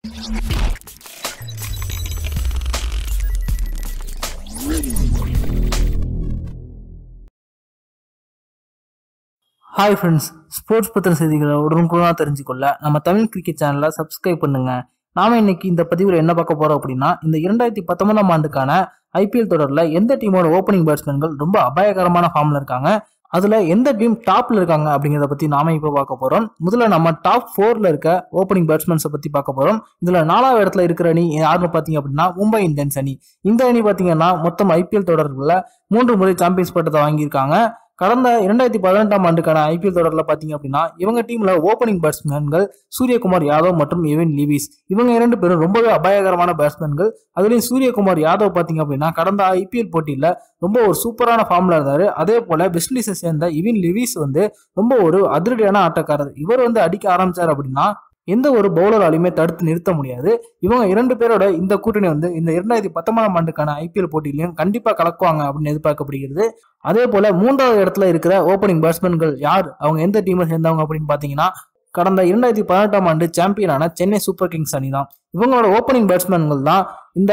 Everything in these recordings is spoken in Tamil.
ஹாய் ஃப்ரெண்ட்ஸ், ஸ்போர்ட்ஸ் பத்திர செய்திகளை உடனுக்குடனாக தெரிஞ்சுக்கொள்ள நம்ம தமிழ் கிரிக்கெட் சேனலை சப்ஸ்கிரைப் பண்ணுங்க. நாம இன்னைக்கு இந்த பதிவில் என்ன பார்க்க போறோம் அப்படின்னா, இந்த 2019 ஆண்டுக்கான ஐபிஎல் தொடரில் எந்த டீமோட ஓப்பனிங் பேட்ஸ்மேன்கள் ரொம்ப அபாயகரமான ஃபார்ம்ல இருக்காங்க, அதுல எந்த டீம் டாப்ல இருக்காங்க அப்படிங்கிறத பத்தி நாம இப்ப பார்க்க போறோம். முதல்ல நம்ம டாப் 4ல இருக்க ஓப்பனிங் பேட்ஸ்மேன்ஸை பத்தி பார்க்க போறோம். இதுல 4வது இடத்துல இருக்கிற அணி யாருன்னு பாத்தீங்க அப்படின்னா மும்பை இந்தியன்ஸ் அணி. இந்த அணி பாத்தீங்கன்னா மொத்தம் ஐபிஎல் தொடர்ல 3 முறை சாம்பியன்ஸ் பட்டத்தை வாங்கியிருக்காங்க. கடந்த 2018 ஆண்டுக்கான ஐபிஎல் தொடரில் பாத்தீங்க அப்படின்னா இவங்க டீம்ல ஓப்பனிங் பேட்ஸ்மேன்கள் சூரியகுமார் யாதவ் மற்றும் எவின் லீவிஸ். இவங்க 2 பேரும் ரொம்பவே அபாயகரமான பேட்ஸ்மேன்கள். அதுலயும் சூரியகுமார் யாதவ் பாத்தீங்க அப்படின்னா கடந்த ஐபிஎல் போட்டியில ரொம்ப ஒரு சூப்பரான ஃபார்ம்ல இருந்தாரு. அதே போல வெஸ்ட் இண்டீஸை சேர்ந்த எவின் லீவிஸ் ரொம்ப ஒரு அதிரடியான ஆட்டக்காரர். இவர் அடிக்க ஆரம்பிச்சார் அப்படின்னா எந்த ஒரு பவுலராலையுமே தடுத்து நிறுத்த முடியாது. இவங்க 2 பேரோட இந்த கூட்டணி இந்த 2019 ஆண்டுக்கான ஐபிஎல் போட்டியிலையும் கண்டிப்பா கலக்குவாங்க அப்படின்னு எதிர்பார்க்கப்படுகிறது. அதே போல 3வது இடத்துல இருக்கிற ஓப்பனிங் பேட்ஸ்மேன்கள் யார், அவங்க எந்த டீமை சேர்ந்தவங்க அப்படின்னு பாத்தீங்கன்னா கடந்த 2018 ஆண்டு சாம்பியனான சென்னை சூப்பர் கிங்ஸ் அணி தான். இவங்களோட ஓப்பனிங் பேட்ஸ்மேன்கள் தான் இந்த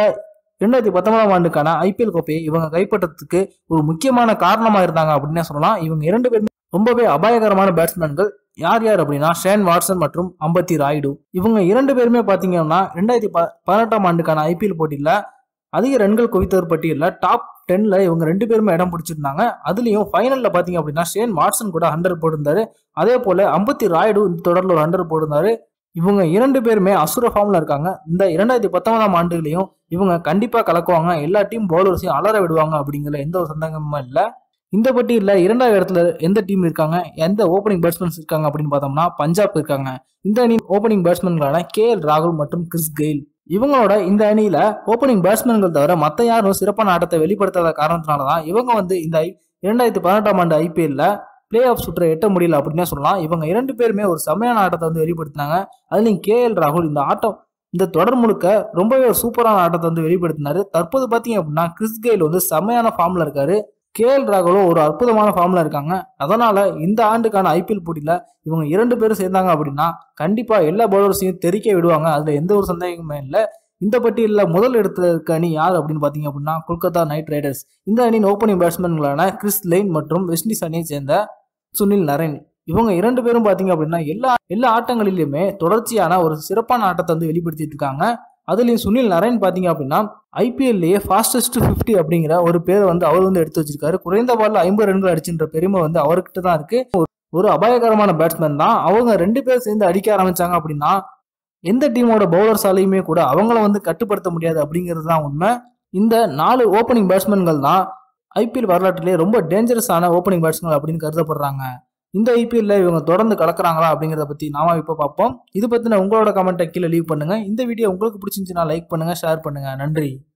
2019 ஆண்டுக்கான ஐபிஎல் கோப்பையை இவங்க கைப்பற்றதுக்கு ஒரு முக்கியமான காரணமா இருந்தாங்க அப்படின்னு சொல்லலாம். இவங்க 2 பேருமே ரொம்பவே அபாயகரமான பேட்ஸ்மேன்கள். யார் யார் அப்படின்னா ஷேன் வாட்சன் மற்றும் அம்பத்தி ராயுடு. இவங்க 2 பேருமே பாத்தீங்கன்னா 2018 ஆண்டுக்கான ஐபிஎல் போட்டியில அதிக ரன்கள் குவித்தவர் பட்டியல டாப் 10ல இவங்க 2 பேருமே இடம் பிடிச்சிருந்தாங்க. அதுலயும் ஃபைனல்ல பாத்தீங்க அப்படின்னா ஷேன் வாட்சன் கூட 100 போட்டிருந்தாரு. அதே போல அம்பத்தி ராயுடு இந்த தொடர்ல ஒரு 100 போட்டிருந்தாரு. இவங்க 2 பேருமே அசுர ஃபார்ம்ல இருக்காங்க. இந்த 2019 ஆண்டுகளையும் இவங்க கண்டிப்பா கலக்குவாங்க. எல்லா டீம் பவுலர்ஸையும் அலற விடுவாங்க அப்படிங்கிற எந்த ஒரு சந்தேகமும் இல்லை. இந்த பட்டியல 2வது இடத்துல எந்த டீம் இருக்காங்க, எந்த ஓப்பனிங் பேட்ஸ்மேன்ஸ் இருக்காங்க அப்படின்னு பார்த்தோம்னா பஞ்சாப் இருக்காங்க. இந்த அணி ஓப்பனிங் பேட்ஸ்மேன்களான கேஎல் ராகுல் மற்றும் கிறிஸ் கெயில். இவங்களோட இந்த அணியில ஓப்பனிங் பேட்ஸ்மேன்கள் தவிர மத்த யாரும் சிறப்பான ஆட்டத்தை வெளிப்படுத்தாத காரணத்தினாலதான் இவங்க இந்த 2018 ஆண்டு ஐபிஎல்ல பிளே ஆஃப் சுற்றை எட்ட முடியல அப்படின்னு சொல்லலாம். இவங்க 2 பேருமே ஒரு செமையான ஆட்டத்தை வெளிப்படுத்தினாங்க. அதுலயும் கேஎல் ராகுல் இந்த தொடர் முழுக்க ரொம்பவே ஒரு சூப்பரான ஆட்டத்தை வெளிப்படுத்தினாரு. தற்போது பாத்தீங்க அப்படின்னா கிறிஸ் கெயில் செமையான ஃபார்ம்ல இருக்காரு. கேஎல் ராகுலும் ஒரு அற்புதமான ஃபார்ம்ல இருக்காங்க. அதனால இந்த ஆண்டுக்கான ஐபிஎல் போட்டியில இவங்க 2 பேரும் சேர்ந்தாங்க அப்படின்னா கண்டிப்பா எல்லா பவுலர்ஸையும் தெறிக்க விடுவாங்க. அதுல எந்த ஒரு சந்தேகமே இல்லை. இந்த பட்டியல முதல் இடத்துல இருக்க அணி யார் அப்படின்னு பாத்தீங்க அப்படின்னா கொல்கத்தா நைட் ரைடர்ஸ். இந்த அணியின் ஓப்பனிங் பேட்ஸ்மேன்களான கிறிஸ் லெயின் மற்றும் வெஸ்ட் இண்டீஸ் அணியை சேர்ந்த சுனில் நரேன். இவங்க 2 பேரும் பாத்தீங்க அப்படின்னா எல்லா ஆட்டங்களிலுமே தொடர்ச்சியான ஒரு சிறப்பான ஆட்டத்தை வெளிப்படுத்திட்டு இருக்காங்க. அதுலயும் சுனில் நரேன் பாத்தீங்க அப்படின்னா ஐபிஎல்லையே ஃபாஸ்டஸ்ட் 50 அப்படிங்கிற ஒரு பேரை அவர் எடுத்து வச்சிருக்காரு. குறைந்த பால்ல 50 ரன்கள் அடிச்சுன்ற பெருமை அவர்கிட்ட தான் இருக்கு. ஒரு அபாயகரமான பேட்ஸ்மேன் தான். அவங்க 2 பேர் சேர்ந்து அடிக்க ஆரம்பிச்சாங்க அப்படின்னா எந்த டீமோட பவுலர்ஸாலையுமே கூட அவங்கள கட்டுப்படுத்த முடியாது அப்படிங்கிறது தான் உண்மை. இந்த 4 ஓப்பனிங் பேட்ஸ்மேன்கள் தான் ஐபிஎல் வரலாற்றிலேயே ரொம்ப டேஞ்சரஸான ஓப்பனிங் பேட்ஸ்மேன் அப்படின்னு கருதப்படுறாங்க. இந்த ஐபிஎல்ல இவங்க தொடர்ந்து கலக்குறாங்களா அப்படிங்கிறத பத்தி நாம இப்ப பார்ப்போம். இது பத்தின உங்களோட கமெண்ட்டை கீழே லீவ் பண்ணுங்க. இந்த வீடியோ உங்களுக்கு பிடிச்சிருந்துச்சுன்னா லைக் பண்ணுங்க, ஷேர் பண்ணுங்க. நன்றி.